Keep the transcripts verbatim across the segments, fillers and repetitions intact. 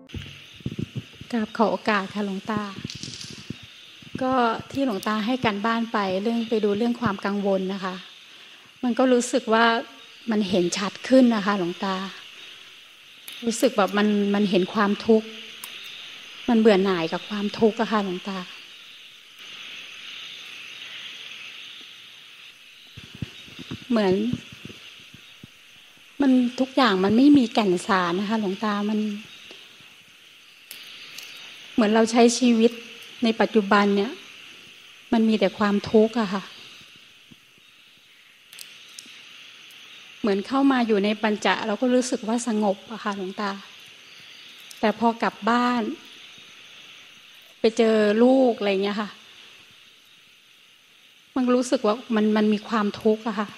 กราบขอโอกาสค่ะหลวงตาก็ที่หลวงตาให้การบ้านไปเรื่องไปดูเรื่องความกังวลนะคะมันก็รู้สึกว่ามันเห็นชัดขึ้นนะคะหลวงตารู้สึกแบบมันมันเห็นความทุกข์มันเบื่อหน่ายกับความทุกข์อะค่ะหลวงตาเหมือนมันทุกอย่างมันไม่มีแก่นสารนะคะหลวงตามันเหมือนเราใช้ชีวิตในปัจจุบันเนี่ยมันมีแต่ความทุกข์อะค่ะเหมือนเข้ามาอยู่ในปัญจเราก็รู้สึกว่าสงบอะค่ะหลวงตาแต่พอกลับบ้านไปเจอลูกอะไรเงี้ยค่ะมันรู้สึกว่ามันมันมีความทุกข์อะค่ะ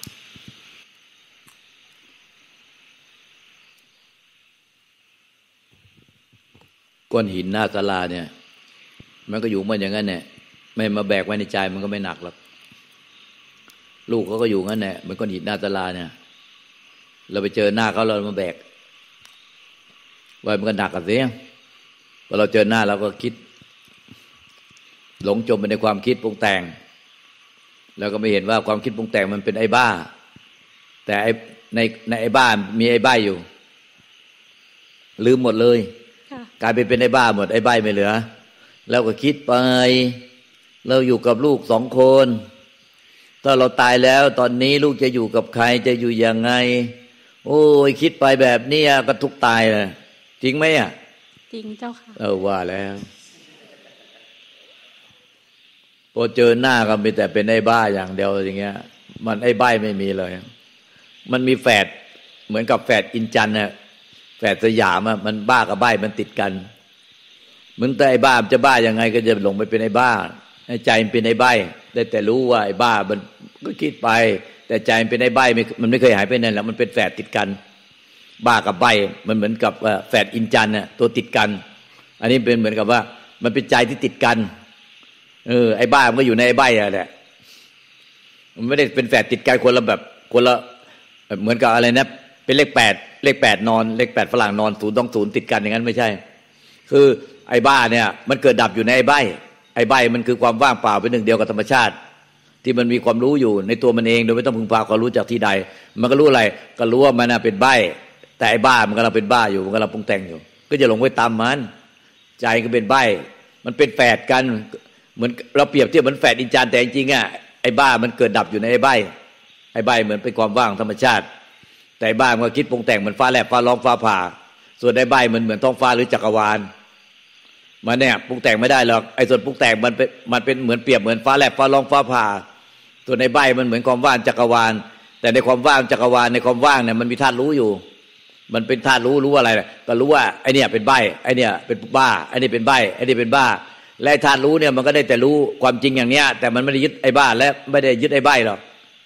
ก้อนหินหน้าศาลาเนี่ยมันก็อยู่มันอย่างนั้นเนี่ยไม่มาแบกไว้ในใจมันก็ไม่หนักหรอกลูกเขาก็อยู่งั้นแหละมันก้อนหินหน้าศาลาเนี่ยเราไปเจอหน้าเขาเรามาแบกไว้มันก็หนักกันเสียพอเราเจอหน้าเราก็คิดหลงจมไปในความคิดปรุงแต่งแล้วก็ไม่เห็นว่าความคิดปรุงแต่งมันเป็นไอ้บ้าแต่ไอ้ในในไอ้บ้ามีไอ้ใบ้อยู่ลืมหมดเลยกลายเป็นเป็นไอ้บ้าหมดไอ้ใบ้ไม่เหลือแล้วก็คิดไปเราอยู่กับลูกสองคนถ้าเราตายแล้วตอนนี้ลูกจะอยู่กับใครจะอยู่ยังไงโอ้ยคิดไปแบบนี้ก็ทุกตายเลยจริงไหมอ่ะจริงเจ้าค่ะเออว่าแล้วพอเจอหน้าก็มีแต่เป็นไอ้บ้าอย่างเดียวอย่างเงี้ยมันไอ้ใบ้ไม่มีเลยมันมีแฝดเหมือนกับแฝดอินจันน่ะแฝดสยามอ่ะมันบ้ากับใบ้มันติดกันเหมือนแต่ไอ้บ้าจะบ้ายังไงก็จะหลงไปเป็นไอ้บ้าไอ้ใจมันเป็นไอ้ใบ้ได้แต่รู้ว่าไอ้บ้ามันก็คิดไปแต่ใจมันเป็นไอ้ใบ้มันไม่เคยหายไปไหนแล้วมันเป็นแฝดติดกันบ้ากับใบ้มันเหมือนกับแฝดอินจันน่ะตัวติดกันอันนี้เป็นเหมือนกับว่ามันเป็นใจที่ติดกันเออไอ้บ้ามันก็อยู่ในไอ้ใบ้แหละมันไม่ได้เป็นแฝดติดกันคนละแบบคนละเหมือนกับอะไรนะเป็นเลขแปดเลขแปดนอนเลขแปดฝรั่งนอนศูนย์ต้องศูนย์ติดกันอย่างนั้นไม่ใช่คือไอ้บ้าเนี่ยมันเกิดดับอยู่ในไอ้ใบ้ไอ้ใบ้มันคือความว่างเปล่าเป็นหนึ่งเดียวกับธรรมชาติที่มันมีความรู้อยู่ในตัวมันเองโดยไม่ต้องพึ่งพาความรู้จากที่ใดมันก็รู้อะไรก็รู้ว่ามันน่ะเป็นใบ้แต่ไอ้บ้ามันกำลังเป็นบ้าอยู่มันกำลังปรุงแต่งอยู่ก็จะหลงไปตามมันใจก็เป็นใบ้มันเป็นแฝดกันเหมือนเราเปรียบเทียบเหมือนแฝดอินทรีย์แต่จริงๆอ่ะไอ้บ้ามันเกิดดับอยู่ในไอ้ใบ้ไอ้ใบ้เหมือนเป็นความว่างธรรมชาติแต่ไอ้บ้ามันก็คิดปรุงแต่งเหมือนฟ้าแลบฟ้าร้องฟ้าผ่าส่วนไอ้ใบ้มันเหมือนท้องฟ้าหรือจักรวาลมันเนี่ยปรุงแต่งไม่ได้หรอกไอ้ส่วนปรุงแต่งมันเป็นมันเป็นเหมือนเปรียบเหมือนฟ้าแลบฟ้าร้องฟ้าผ่าส่วนในใบ้มันเหมือนความว่างจักรวาลแต่ในความว่างจักรวาลในความว่างเนี่ยมันมีธาตุรู้อยู่มันเป็นธาตุรู้รู้อะไรก็รู้ว่าไอ้เนี่ยเป็นใบ้ไอ้เนี่ยเป็นบ้าไอ้นี่เป็นใบ้ไอ้นี่เป็นบ้าและธาตุรู้เนี่ยมันก็ได้แต่รู้ความจริงอย่างเนี้ยแต่มันไม่ได้ยึดไอ้บ้าและไม่ได้ยึดไอ้ใบ้หรอก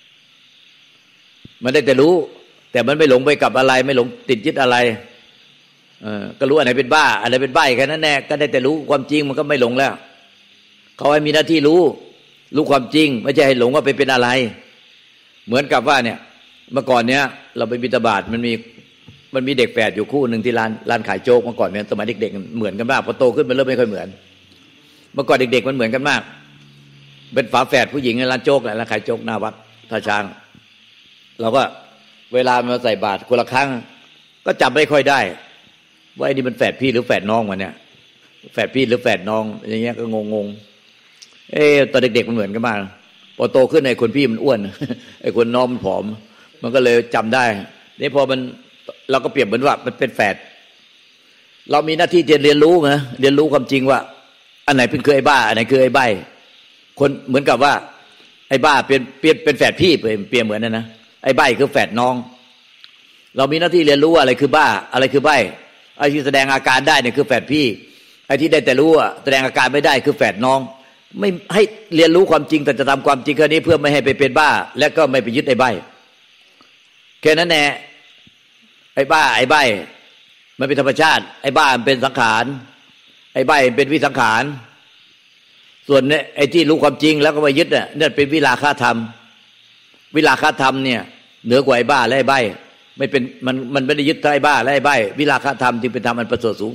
มันได้แต่รู้แต่มันไม่หลงไปกับอะไรไม่หลงติดยึดอะไรเออก็รู้อันไหนเป็นบ้าอันไหนเป็นใบ้แค่นั้นแน่ก็ได้แต่รู้ความจริงมันก็ไม่หลงแล้วเขาให้มีหน้าที่รู้รู้ความจริงไม่ใช่ให้หลงว่าไปเป็นอะไรเหมือนกับว่าเนี่ยเมื่อก่อนเนี้ยเราไปบิณฑบาตมันมีมันมีเด็กแฝดอยู่คู่หนึ่งที่ร้านร้านขายโจ๊กเมื่อก่อนเนี่ยสมัยเด็กๆเหมือนกันมากพอโตขึ้นมันเริ่มไม่ค่อยเหมือนเมื่อก่อนเด็กๆมันเหมือนกันมากเป็นฝาแฝดผู้หญิงในร้านโจ๊กแหละร้านขายโจ๊กหน้าวัดท่าช้างเราก็เวลามาใส่บาตรคนละครั้งก็จำไม่ค่อยได้ว่าไอ้นี่มันแฝดพี่หรือแฝดน้องมันเนี่ยแฝดพี่หรือแฝดน้องอย่างเงี้ยก็งงๆเอ๊ะตอนเด็กๆมันเหมือนกันมากพอโตขึ้นไอ้คนพี่มันอ้วนไอ้คนน้องมันผอมมันก็เลยจำได้นี่พอมันเราก็เปรียบเหมือนว่ามันเป็นแฝดเรามีหน้าที่จะเรียนรู้นะเรียนรู้ความจริงว่าอันไหนเป็นคือไอ้บ้าอันไหนคือไอ้ใบ้คนเหมือนกับว่าไอ้บ้าเป็นเปลี่ยนเป็นแฝดพี่เปลี่ยนเหมือนนั่นนะไอ้ใบ้คือแฝดน้องเรามีหน้าที่เรียนรู้ว่าอะไรคือบ้าอะไรคือใบ้ไอ้ที่แสดงอาการได้เนี่ยคือแฝดพี่ไอ้ที่ได้แต่รู้อ่ะแสดงอาการไม่ได้คือแฝดน้องไม่ให้เรียนรู้ความจริงแต่จะทำความจริงแค่นี้เพื่อไม่ให้ไปเป็นบ้าและก็ไม่ไปยึดไอ้ใบ้แค่นั้นแน่ไอ้บ้าไอ้ใบ้มันเป็นธรรมชาติไอ้บ้ามันเป็นสังขารไอ้ใบ้เป็นวิสังขารส่วนเนี่ยไอ้ที่รู้ความจริงแล้วก็ไปยึดเนี่ยนั่นเป็นวิราคะธรรมวิราคะธรรมเนี่ยเหนือกว่าไอ้บ้าและไอ้ใบ้ไม่เป็นมันมันไม่ได้ยึดไอ้บ้าและไอ้ใบ้วิราคะธรรมจึงเป็นธรรมอันประเสริฐสูงสุด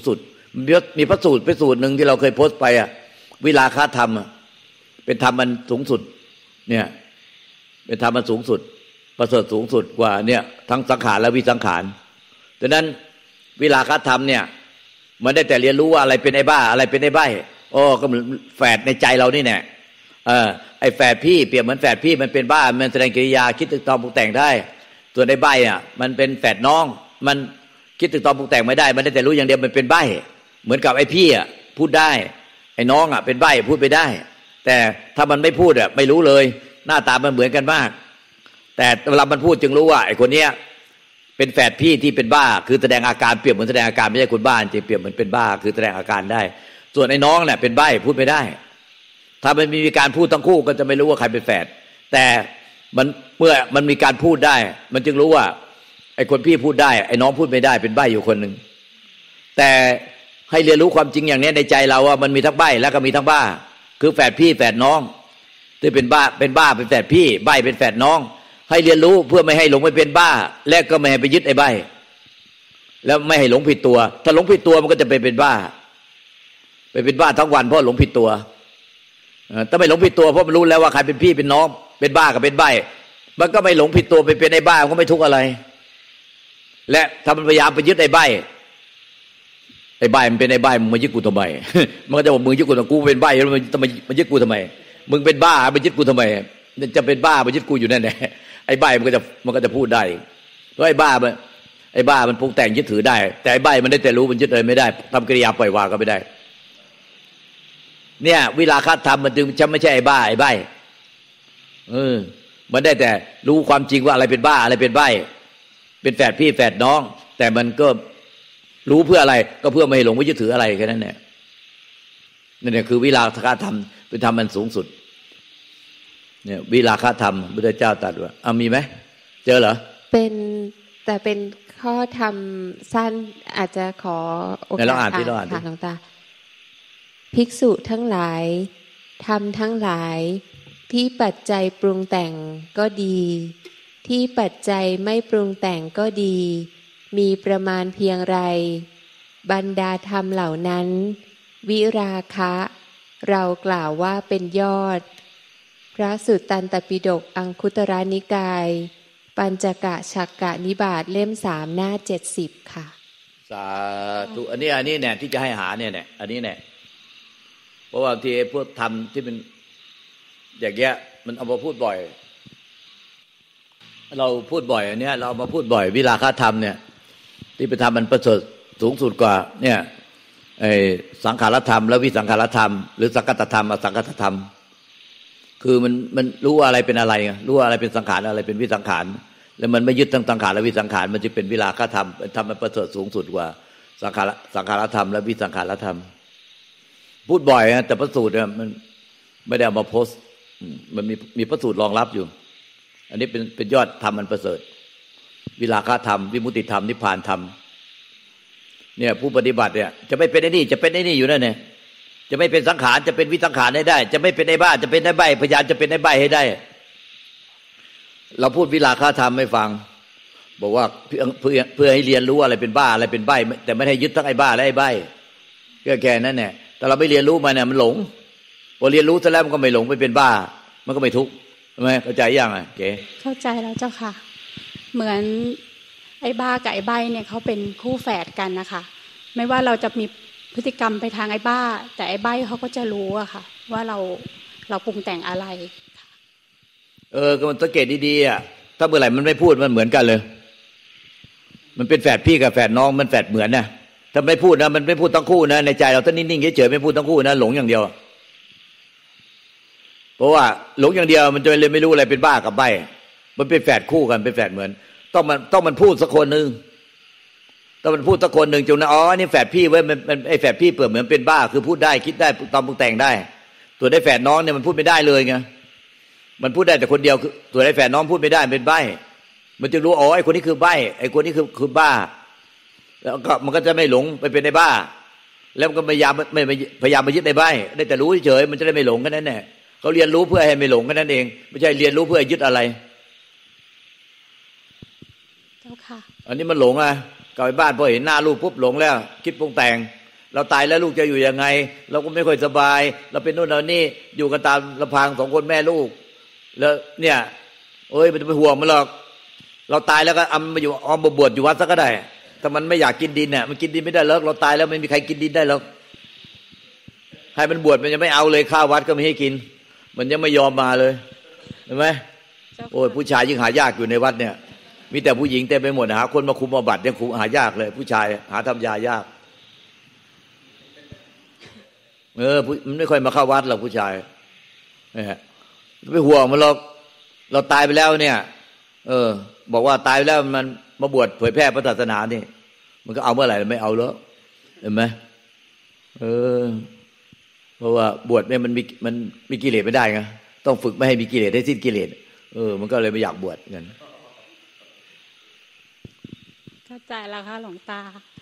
มีมีพระสูตรพระสูตรหนึ่งที่เราเคยโพสต์ไปอ่ะวิราคะธรรมเป็นธรรมมันสูงสุดเนี่ยเป็นธรรมมันสูงสุดประเสริฐสูงสุดกว่าเนี่ยทั้งสังขารและวิสังขารดังนั้นวิราคะธรรมเนี่ยมันได้แต่เรียนรู้ว่าอะไรเป็นไอ้บ้าอะไรเป็นไอ้ใบ้โอ้ก็เหมือนแฝดในใจเรานี่แน่เออไอ้แฝดพี่เปรียบเหมือนแฝดพี่มันเป็นบ้ามันแสดงกิริยาคิดตึกตองปรุงแต่งได้ส่วนไอ้ใบ้อ่ะมันเป็นแฝดน้องมันคิดตึกตองปรุงแต่งไม่ได้มันได้แต่รู้อย่างเดียวมันเป็นใบ้เหมือนกับไอ้พี่อ่ะพูดได้ไอ้น้องอ่ะเป็นใบ้พูดไปได้แต่ถ้ามันไม่พูดอ่ะไม่รู้เลยหน้าตามันเหมือนกันมากแต่เวลามันพูดจึงรู้ว่าไอ้คนเนี้ยเป็นแฝดพี่ที่เป็นบ้าคือแสดงอาการเปรียบเหมือนแสดงอาการไม่ใช่คนบ้าจริงเปรียบเหมือนเป็นบ้าคือแสดงอาการได้ส่วนไอ้น้องเนี่ยเป็นใบ้พูดไม่ได้ถ้ามันมีการพูดทั้งคู่ก็จะไม่รู้ว่าใครเป็นแฝดแต่มันเมื่อมันมีการพูดได้มันจึงรู้ว่าไอ้คนพี่พูดได้ไอ้น้องพูดไม่ได้เป็นใบ้อยู่คนหนึ่งแต่ให้เรียนรู้ความจริงอย่างนี้ในใจเราว่ามันมีทั้งใบ้แล้วก็มีทั้งบ้าคือแฝดพี่แฝดน้องที่เป็นบ้าเป็นบ้าเป็นแฝดพี่ใบ้เป็นแฝดน้องให้เรียนรู้เพื่อไม่ให้หลงไปเป็นบ้าและก็ไม่ให้ไปยึดไอ้ใบ้แล้วไม่ให้หลงผิดตัวถ้าหลงผิดตัวมันก็จะไปเป็นบ้าไปเป็นบ้าทั้งวันเพราะหลงผิดตัวถ้าไม่หลงผิดตัวเพราะมันรู้แล้วว่าใครเป็นพี่เป็นน้องเป็นบ้ากับเป็นใบ้มันก็ไม่หลงผิดตัวไปเป็นไอ้บ้ามันก็ไม่ทุกข์อะไรและถ้ามันพยายามไปยึดไอ้ใบ้ไอ้ใบ้มันเป็นไอ้ใบ้มึงมายึดกูทำไมมันก็จะบอกมึงยึดกูทำไมกูเป็นใบ้แล้วมันจะมายึดกูทำไมมึงเป็นบ้ามายึดกูทำไมจะเป็นบ้ามายึดกูอยู่นั่นแหละไอ้ใบ้มันก็จะมันก็จะพูดได้เพราะไอ้บ้ามันไอ้บ้ามันปรุงแต่งยึดถือได้แต่ไอ้ใบ้มันได้แต่รู้มันยึดอะไรไม่ได้ทำกิริยาปล่อยวางก็ไม่ได้เนี่ยวิราคะธรรมมันจึงจะไม่ใช่ไอ้บ้าไอ้ใบ้เออมันได้แต่รู้ความจริงว่าอะไรเป็นบ้าอะไรเป็นใบ้เป็นแฝดพี่แฝดน้องแต่มันก็รู้เพื่ออะไรก็เพื่อไม่ให้หลงไปยึดถืออะไรแค่นั้นแหละนั่นแหละคือวิราคะธรรมเป็นธรรมมันสูงสุดเนี่ยวิราคะธรรมพุทธเจ้าตรัสว่าเอามีไหมเจอเหรอเป็นแต่เป็นข้อธรรมสั้นอาจจะขอโอกาสอ่านค่ะหลวงตาภิกษุทั้งหลายธรรมทั้งหลายที่ปัจจัยปรุงแต่งก็ดีที่ปัจจัยไม่ปรุงแต่งก็ดีมีประมาณเพียงไรบรรดาธรรมเหล่านั้นวิราคะเรากล่าวว่าเป็นยอดพระสุตตันตปิฎกอังคุตรนิกายปัญจกฉักกะนิบาตเล่มสามหน้าเจ็ดสิบค่ะสาธุอันนี้อันนี้เนี่ยที่จะให้หาเนี่ยเนี่ยอันนี้เนี่ยเพราะว่าที่พวกธรรมที่เป็นอย่างเงี้ยมันเอามาพูดบ่อยเราพูดบ่อยอันเนี้ยเราเอามาพูดบ่อยวิราคะธรรมเนี่ยที่เป็นธรรมมันประเสริฐสูงสุดกว่าเนี่ยไอ้สังขารธรรมและวิสังขารธรรมหรือสังกัตธรรมอสังกัตธรรมคือมันมันรู้ว่าอะไรเป็นอะไรรู้ว่าอะไรเป็นสังขารอะไรเป็นวิสังขารแล้วมันไม่ยึดทั้งสังขารและวิสังขารมันจะเป็นวิราคะธรรมธรรมมันประเสริฐสูงสุดกว่าสังขารสังขารธรรมและวิสังขารธรรมพูดบ่อยนะแต่พระสูตรเนี่ยมันไม่ได้เอามาโพสต์มันมีมีพระสูตรรองรับอยู่อันนี้เป็นเป็นยอดธรรมมันประเสริฐวิราคะธรรมวิมุตติธรรมนิพพานธรรมเนี่ยผู้ปฏิบัติเนี่ยจะไม่เป็นไอ้นี่จะเป็นไอ้นี่อยู่นั่นเนี่ยจะไม่เป็นสังขารจะเป็นวิสังขารให้ได้จะไม่เป็นไอ้บ้าจะเป็นไอ้ใบ้พยายามจะเป็นไอ้ใบ้ให้ได้เราพูดวิราคะธรรมให้ฟังบอกว่าเพื่อเพื่อเพื่อให้เรียนรู้อะไรเป็นบ้าอะไรเป็นใบ้แต่ไม่ให้ยึดทั้งไอ้บ้าและไอ้ใบ้ก็แค่นั้นแหละแต่เราไม่เรียนรู้มันเนี่ยมันหลงพอเรียนรู้ซะแล้วมันก็ไม่หลงไม่เป็นบ้ามันก็ไม่ทุกข์ใช่ไหมเข้าใจยังอ่ะเก๋เข้าใจแล้วเจ้าค่ะเหมือนไอ้บ้ากับไอ้ใบ้เนี่ยเขาเป็นคู่แฝดกันนะคะไม่ว่าเราจะมีพฤติกรรมไปทางไอ้บ้าแต่ไอ้ใบ้เขาก็จะรู้อะค่ะว่าเราเราปรุงแต่งอะไรเออก็มันสังเกตดีๆอ่ะถ้าเมื่อไหร่มันไม่พูดมันเหมือนกันเลยมันเป็นแฝดพี่กับแฝดน้องมันแฝดเหมือนนะถ้าไม่พูดนะมันไม่พูดทั้งคู่นะในใจเราถ้านิ่งๆเฉยๆไม่พูดทั้งคู่นะหลงอย่างเดียวเพราะว่าหลงอย่างเดียวมันจะเลยไม่รู้อะไรเป็นบ้ากับใบ้มันเป็นแฝดคู่กันเป็นแฝดเหมือนต้องมันต้องมันพูดสักคนนึงต้องมันพูดสักคนนึงจนนะอ๋อนี่แฝดพี่เว้ยมันไอ้แฝดพี่เปิดเหมือนเป็นบ้าคือพูดได้คิดได้ตอมปรุงแต่งได้ตัวได้แฝดน้องเนี่ยมันพูดไม่ได้เลยไงมันพูดได้แต่คนเดียวคือตัวได้แฝดน้องพูดไม่ได้เป็นใบ้มันจะรู้อ๋อไอ้คนนี้คือใบ้ไอ้คนนี้คือคือบ้าแล้วก็มันก็จะไม่หลงไปเป็นในบ้าแล้วมันก็พยายามไม่พยายามมายึดในใบ้ได้แต่รู้เฉยมันจะได้ไม่หลงแค่นั้นแหละเขาเรียนรู้เพื่อให้ไม่หลงแค่นั้นเองไม่ใช่เรียนรู้เพื่อยึดอะไรเจ้าค่ะอันนี้มันหลงอ่ะกลับไปบ้านพอเห็นหน้าลูกปุ๊บหลงแล้วคิดปรุงแต่งเราตายแล้วลูกจะอยู่ยังไงเราก็ไม่ค่อยสบายเราเป็นโน่นเรานี่อยู่กันตามลำพังสองคนแม่ลูกแล้วเนี่ยเอ้ยมันจะไปห่วงมันหรอกเราตายแล้วก็เอามาอยู่ออมบวชอยู่วัดซะก็ได้แต่มันไม่อยากกินดินเนี่ยมันกินดินไม่ได้หรอกเราตายแล้วไม่มีใครกินดินได้หรอกให้มันบวชมันยังไม่เอาเลยข้าววัดก็ไม่ให้กินมันยังไม่ยอมมาเลยเห็นไหมโอ้ยผู้ชายยิ่งหายากอยู่ในวัดเนี่ยมีแต่ผู้หญิงเต็มไปหมดหาคนมาคุมอาบัติยังคุมหายากเลยผู้ชายหาทำยายากเออมันไม่ค่อยมาเข้าวัดหรอกผู้ชายเนี่ยไปห่วงมันหรอกเราตายไปแล้วเนี่ยเออบอกว่าตายไปแล้วมันมาบวชเผยแพร่พระศาสนานี่มันก็เอาเมื่อไหร่ไม่เอาแล้วเห็นไหมเออเพราะว่าบวชเนี่ยมันมีมันมีกิเลสไม่ได้ไงต้องฝึกไม่ให้มีกิเลสให้สิ้นกิเลสเออมันก็เลยไม่อยากบวชกันเข้าใจแล้วค่ะหลวงตา